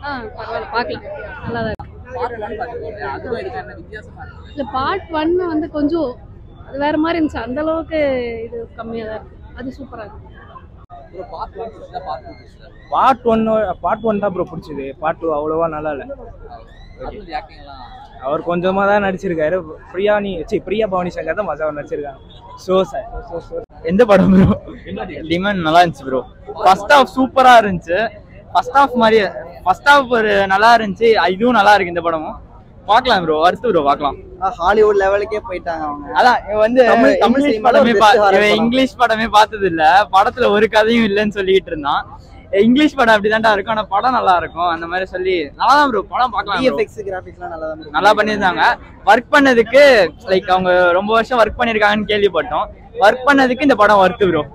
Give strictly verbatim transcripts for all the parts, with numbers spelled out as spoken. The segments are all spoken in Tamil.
ஆ பரவாயில்ல பார்க்கலாம், நல்லா தான் இருக்கு. இல்லை பார்ட் ஒன்னு வந்து கொஞ்சம் அது வேற மாதிரி இருந்துச்சு, அந்த அளவுக்கு இது கம்மியாக தான் இருக்கு. அது சூப்பராக இருக்கு. பார்ட் ஒன் பார்ட் ஒன் தான் ப்ரோ பிடிச்சது. பார்ட் டூ அவ்வளோவா நல்லா இல்லை. அவர் கொஞ்சமா தான் நடிச்சிருக்காரு. பிரியா நீ சி பிரியா பவானி சங்கர் தான் மஜாவை நடிச்சிருக்காங்க. ஸோ சார் எந்த படம் ப்ரோ? டிமாண்ட் நல்லா இருந்துச்சு ப்ரோ. ஃபர்ஸ்ட் ஹாஃப் சூப்பரா இருந்துச்சு. ஃபர்ஸ்ட் ஹாஃப் மாதிரி ஃபர்ஸ்ட் ஹாஃப் ஒரு நல்லா இருந்துச்சு, இதுவும் நல்லா இருக்கு. இந்த படமும் பார்க்கலாம் ப்ரோ, அடுத்து ப்ரோ பார்க்கலாம். ஹாலிவுட் லெவலுக்கே போயிட்டாங்க அவங்க. அதான் இவன் வந்து இங்கிலீஷ் படமே இவன் இங்கிலீஷ் படமே பார்த்தது இல்ல, படத்துல ஒரு கதையும் இல்லைன்னு சொல்லிட்டு இருந்தான். இங்கிலீஷ் படம் அப்படிதான்டா இருக்கும், ஆனா படம் நல்லா இருக்கும் அந்த மாதிரி சொல்லி நல்லா தான் ப்ரோ படம் பார்க்கலாம். விஎஃப்எக்ஸ் கிராபிக்ஸ்லாம் நல்லா தான் நல்லா பண்ணியிருந்தாங்க. ஒர்க் பண்ணதுக்கு லைக் அவங்க ரொம்ப வருஷம் ஒர்க் பண்ணியிருக்காங்கன்னு கேள்விப்பட்டோம். ஒர்க் பண்ணதுக்கு இந்த படம் ஒர்த்து ப்ரோ.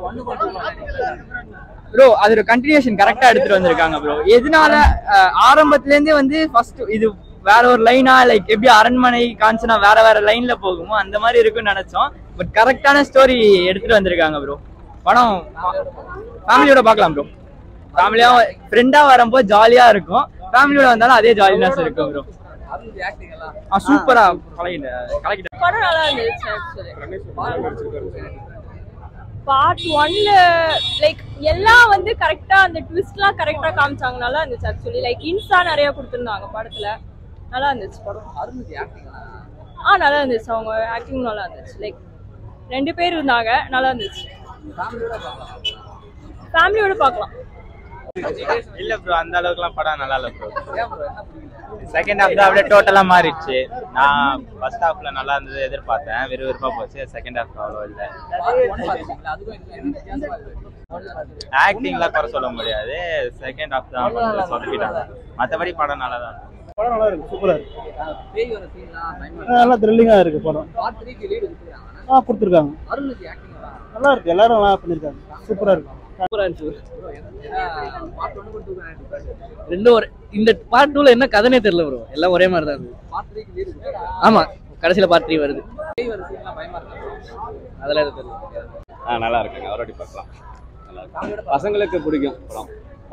ப்ரோ அது ஒரு கண்டினியூஷன் கரெக்டா எடுத்துட்டு வந்திருக்காங்க ப்ரோ. எதனால ஆரம்பத்துல இருந்தே வந்து ஃபர்ஸ்ட் இது வேற ஒரு லைனா லைக் எப்படி அரண்மனை காஞ்சனா வேற வேற லைன்ல போகுமோ அந்த மாதிரி இருக்குன்னு நினைச்சோம். பட் கரெக்டான ஸ்டோரி எடுத்துட்டு வந்திருக்காங்க ப்ரோ. படம் ஃபேமிலியோட பார்க்கலாம் ப்ரோ. ஃபேமிலியா ஃப்ரெண்டா வரும்போது ஜாலியா இருக்கும், ஃபேமிலியோட வந்தாலும் அதே ஜாலினஸ் இருக்கும் ப்ரோ. சூப்பரா கலக்கிட்ட படம் நல்லா இருந்துச்சு. பார்ட் ஒன்ல லைக் எல்லாம் வந்து கரெக்டா அந்த ட்விஸ்ட்லாம் கரெக்டா காமிச்சாங்க, நல்லா இருந்துச்சு. ஆக்சுவலி லைக் இன்ஸ்டா நிறைய கொடுத்துருந்தாங்க படத்துல, நல்லா இருந்துச்சு படம். ஆ நல்லா இருந்துச்சு, அவங்க ஆக்டிங் நல்லா இருந்துச்சு. லைக் ரெண்டு பேர் இருந்தாங்க, நல்லா இருந்துச்சு. ஃபேமிலியோட பார்க்கலாம். இல்ல ப்ரோ அந்த அளவுக்குலாம் படம் நல்லா இல்ல ப்ரோ. செகண்ட் ஹாஃப் தான் அப்படியே டோட்டலா மாறிடுச்சு. நான் ஃபர்ஸ்ட் ஹாஃப்ல நல்லா இருந்தது எதிர்பார்த்தேன், விறுவிறுப்பா போச்சு. செகண்ட் ஹாஃப் அவ்வளோ இல்லை. ஆக்டிங்லாம் குறை சொல்ல முடியாது, செகண்ட் ஹாஃப் தான் கொஞ்சம் சொதப்பிட்டாங்க. மற்றபடி படம் நல்லா தான் படம் நல்லா இருக்கு, சூப்பரா இருக்கு. நல்லா த்ரில்லிங்கா இருக்கு படம். ஆ கொடுத்துருக்காங்க, நல்லா இருக்கு. எல்லாரும் நல்லா பண்ணிருக்காங்க, சூப்பரா இருக்கு. ரெண்டும் ஒரு இந்த பார்ட் டூல என்ன கதைனே தெரியல ப்ரோ, எல்லாம் ஒரே மாதிரி தான் இருக்கு. ஆமா கடைசியில பார்ட் த்ரீ வருது, அதெல்லாம் எதுவும் தெரியல. ஆ நல்லா இருக்குங்க, அவரோட பார்க்கலாம். நல்லா இருக்கு, பசங்களுக்கு பிடிக்கும் படம்.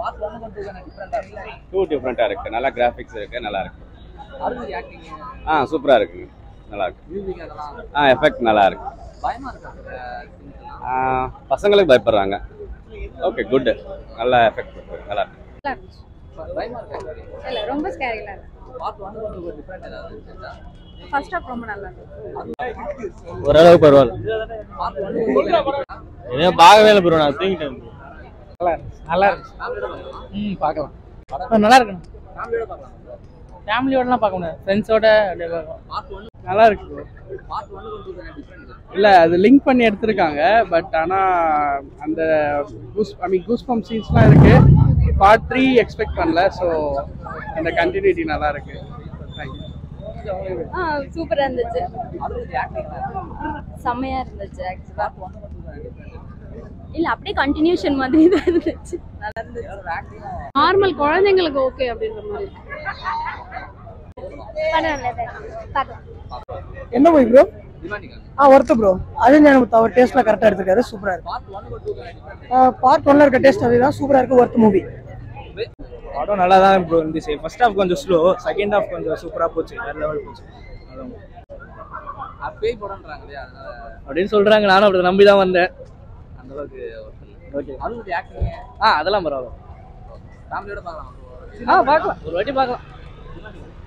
டூ டிஃப்ரெண்டா இருக்கு, நல்லா கிராஃபிக்ஸ் இருக்கு, நல்லா இருக்கு. ஆ சூப்பரா இருக்குங்க, நல்லா இருக்கு. ஆ எஃபெக்ட் நல்லா இருக்கு. பசங்களுக்கு பயப்படுறாங்க. ஓகே குட், நல்ல எஃபெக்ட் இருக்கு, நல்லா இருக்கு. இல்ல ரொம்ப ஸ்கேரியா இருக்கு. ஃபர்ஸ்ட் ஹாஃப் ரொம்ப நல்லா இருக்கு. ஓரளவு பரவாயில்ல. என்ன பார்க்கவே இல்லை ப்ரோ, நான் தூங்கிட்டேன். நல்லா இருக்கு. ம் பார்க்கலாம், நல்லா இருக்கு. ஃபேமிலியோடலாம் பார்க்க முடியாது, ஃப்ரெண்ட்ஸோட அப்படியே பார்க்கலாம். நல்லா இருக்கு ப்ரோ. இல்லை அது லிங்க் பண்ணி எடுத்திருக்காங்க, பட் ஆனால் அந்த goose I mean goose bump சீன்ஸ்லாம் இருக்கு. பார்ட் த்ரீ எக்ஸ்பெக்ட் பண்ணல, ஸோ அந்த கண்டினியூட்டி நல்லா இருக்கு. ஆ சூப்பரா இருந்துச்சு, செம்மையா இருந்துச்சு. ஆக்சுவலா இல்ல அப்படியே கண்டினியூஷன் மாதிரி தான் இருந்துச்சு, நல்லா இருந்துச்சு. நார்மல் குழந்தைங்களுக்கு ஓகே அப்படின்ற மாதிரி. என்ன போய் ப்ரோ? ஆ ஒர்த்து ப்ரோ. அது எனக்கு அவர் டேஸ்ட்லாம் கரெக்டாக எடுத்துருக்காரு, சூப்பராக இருக்கு. பார்ட் ஒன்ல இருக்க டேஸ்ட் அதுதான், சூப்பராக இருக்கு, ஒர்த்து மூவி. படம் நல்லா தான் ப்ரோ இருந்துச்சு. ஃபர்ஸ்ட் ஹாஃப் கொஞ்சம் ஸ்லோ, செகண்ட் ஹாஃப் கொஞ்சம் சூப்பராக போச்சு, வேற லெவல் போச்சு. அப்படின்னு சொல்றாங்க, நானும் அப்படி நம்பி தான் வந்தேன். அந்த அளவுக்கு ஓகே. ஆ அதெல்லாம் பரவாயில்ல. ஆ பார்க்கலாம், ஒரு வாட்டி பார்க்கலாம்.